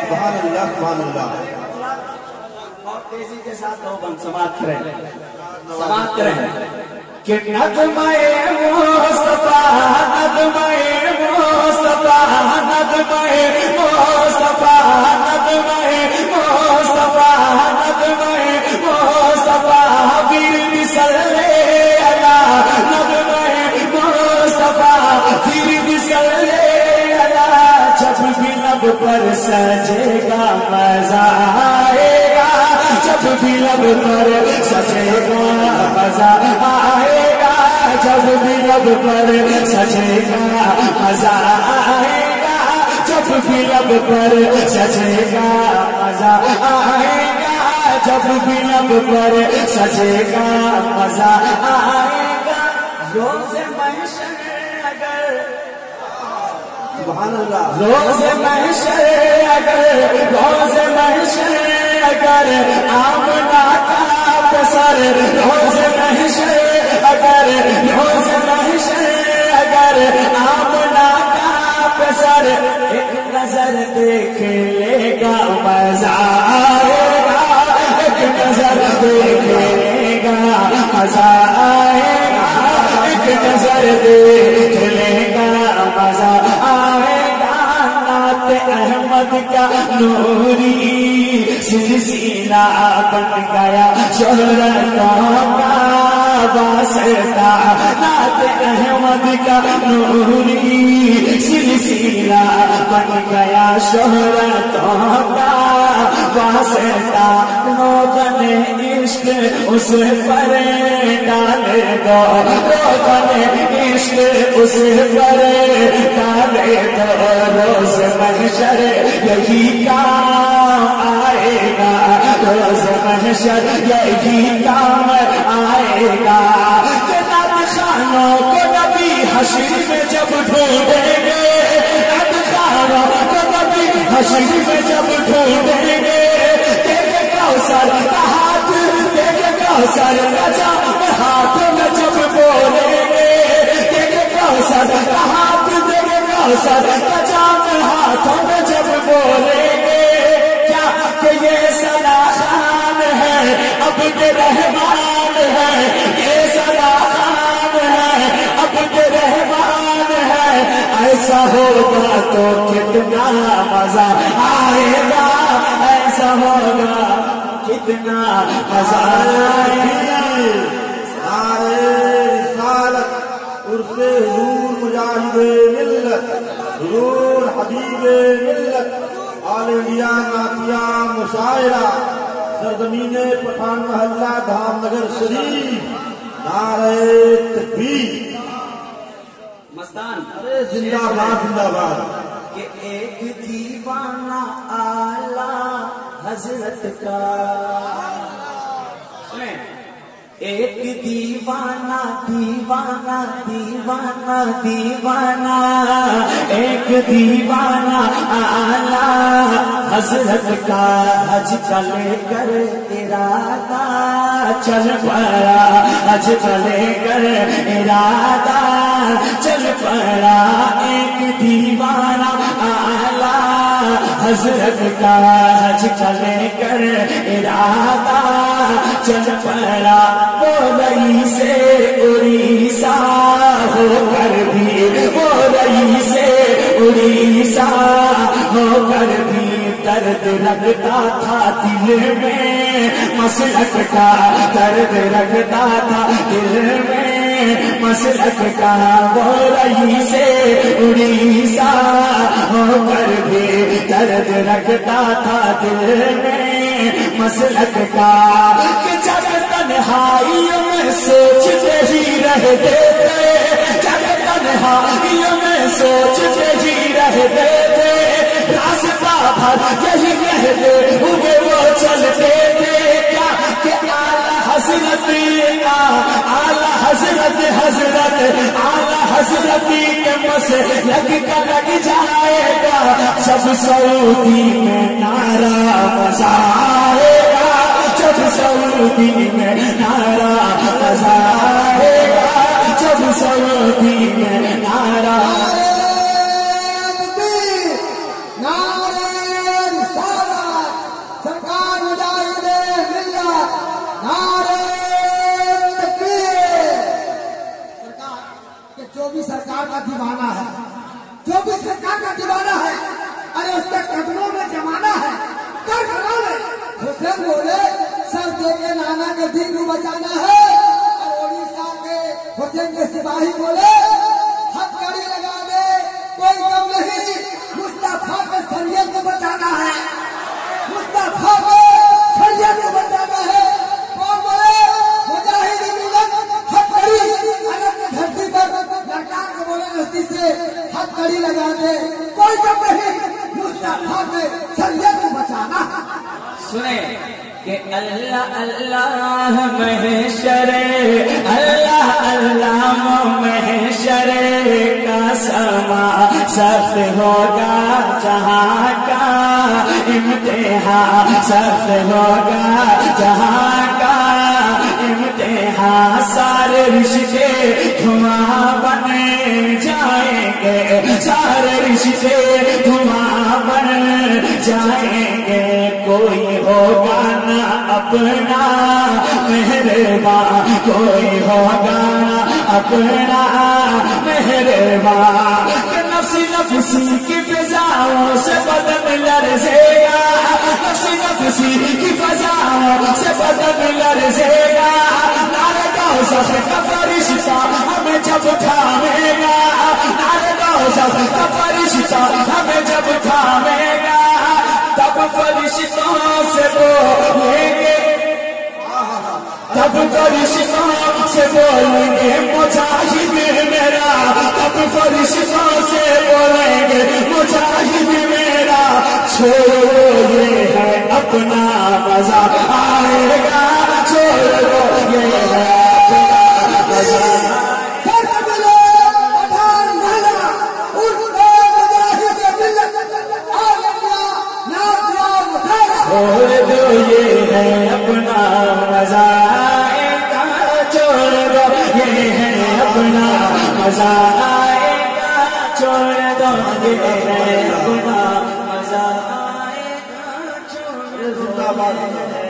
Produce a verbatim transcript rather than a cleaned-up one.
سبحان اللہ سبحان اللہ. اور تیزی کے ساتھ دو بند سماعت کریں سماعت کریں کہ نغمہ مصطفیٰ نغمہ مصطفیٰ نغمہ مصطفیٰ نغمہ مصطفیٰ نغمہ مصطفیٰ ویر صلی اللہ نغمہ مصطفیٰ ویر صلی اللہ. جب بھی لب پر سجے گا مزہ آئے گا جب بھی لب پر سجے گا مزہ آئے گا جب بھی لب پر سجے گا مزہ آئے گا جب بھی لب پر سجے گا مزہ آئے گا جب بھی لب پر سجے گا مزہ آئے گا. روز محشر اگر سبحان اللہ روز محشر اگر روز محشر اگر آمنا کا پسر روز محشر اگر روز محشر اگر آمنا کا پسر ایک نظر دیکھ لے گا مزہ آئے گا ایک نظر دیکھ لے گا مزہ آئے گا ایک نظر دیکھ لے گا مزہ آئے گا. نعت احمد کا نوری سلسلہ بن گیا شہرتوں کا واسطہ. نعت احمد کا نوری سلسلہ بن گیا شہرتوں کا واسطہ. روغن عشق اس پر ڈال دو روغن عشق اس پر ڈال دو. روز محشر یہی کام آئے گا روز محشر یہی کام آئے گا. جناب خانوں کو نبی حشر میں جب ڈھونڈیں گے جناب خانوں کو نبی حشر میں جب ڈھونڈیں گے دیکھ کوثر کا ہاتھ دیکھ کوثر کا جام ہاتھ میں جب بولیں گے دیکھ کوثر کا ہاتھ دیکھ کوثر کا جام ہاتھوں میں جب بولیں گے. کیا کہ یہ صلاح خان ہے عبد رحمان ہے یہ صلاح خان ہے عبد رحمان ہے. ایسا ہوگا تو کتنا مزہ آئے گا ایسا ہوگا کتنا مزہ آئے گا. سارے رسالت عرف حضور مجاہد ملت حضور حبیب ملت آل انڈیا نعتیہ مشاعرہ سرزمین پٹھان محلہ دھام نگر شریف. نعرہ تکبیر مستان ارے زندہ باد زندہ باد. کہ ایک دیوانہ اعلیٰ حضرت کا سنیں ایک دیوانہ دیوانہ دیوانہ دیوانہ ایک دیوانہ اعلیٰ حضرت کا حج کا لے کر ارادہ چل پڑا حج کا لے کر ارادہ چل پڑا. ایک دیوانہ اعلیٰ حضرت کا حج کا لے کر ارادہ چل پڑا. وہ رئی سے اڑیسہ ہو کر بھی وہ رئی سے اڑیسہ ہو کر بھی درد رکھتا تھا دل میں مسلک کا درد رکھتا تھا دل میں مسلک کا. وہ رئی سے اڑیسہ ہو کر بھی درد رکھتا تھا دل میں مسلک کا. کہ جب تنہائیوں میں سوچتے ہی رہتے تھے جب تنہائیوں میں سوچتے ہی رہتے تھے راستہ بھر یہی کہتے ہوئے وہ چلتے تھے. کیا کہ اعلیٰ حضرت اعلیٰ حضرت حضرت اعلیٰ حضرت کے مسلک کا لگ جائے گا جب سعودی میں نعرہ بجا آئے گا جب سعودی میں نعرہ بجا آئے گا جب سعودی میں نعرہ का दीवाना है, जो भी सरकार का दीवाना है, अरे उसके कदमों में जमाना है, कर खड़ा है। हुसैन बोले सर दे के नाना के दिल को बचाना है, और ओडिशा के हुसैन के सिपाही बोले हथकड़ी लगा दे कोई कम नहीं, मुस्तफा के शरीयत को बचाना है, मुस्तफा के शरीयत को बचाना है। कौन बोले मुजाहिदी मिलत हथकड़ी अरब की धरती पर लड़का के बोले रस्सी से हथकड़ी लगा दे कोई कम नहीं, मुस्तफा के शरीयत को बचाना है। सुने कि अल्लाह अल्लाह महशरे, अल्लाह अल्लाह महशरे का समा सख्त होगा, जहाँ का इम्तिहान सख्त होगा, जहाँ का इम्तिहान। सारे रिश्ते धुआं बन जाएंगे, सारे रिश्ते धुआं बन जाएंगे, कोई होगा ना अपना मेहरबान, कोई होगा ना अपना मेहरबान। नफ्सी नफ्सी की फिजाओं से बदन लरजेगा, नफ्सी नफ्सी की फिजाओं से बदन लरजेगा, नारे कौसफ का फरिश्ता हमें जब थामेगा, नारे कौसफ का फरिश्ता हमें जब थामेगा, तब फरिश्तों से बोलेंगे, तब फरिश्तों से बोलेंगे मुजाहिद मेरा, तब फरिश्तों से बोलेंगे मुजाहिद मेरा। छोड़ो ये है अपना मजा आएगा, छोड़ो ये है अपना मजा। छोड़ दो ये है अपना मजा आएगा, छोड़ दो ये है अपना मजा आएगा, छोड़ दो ये है अपना मजा आएगा, छोड़ दो।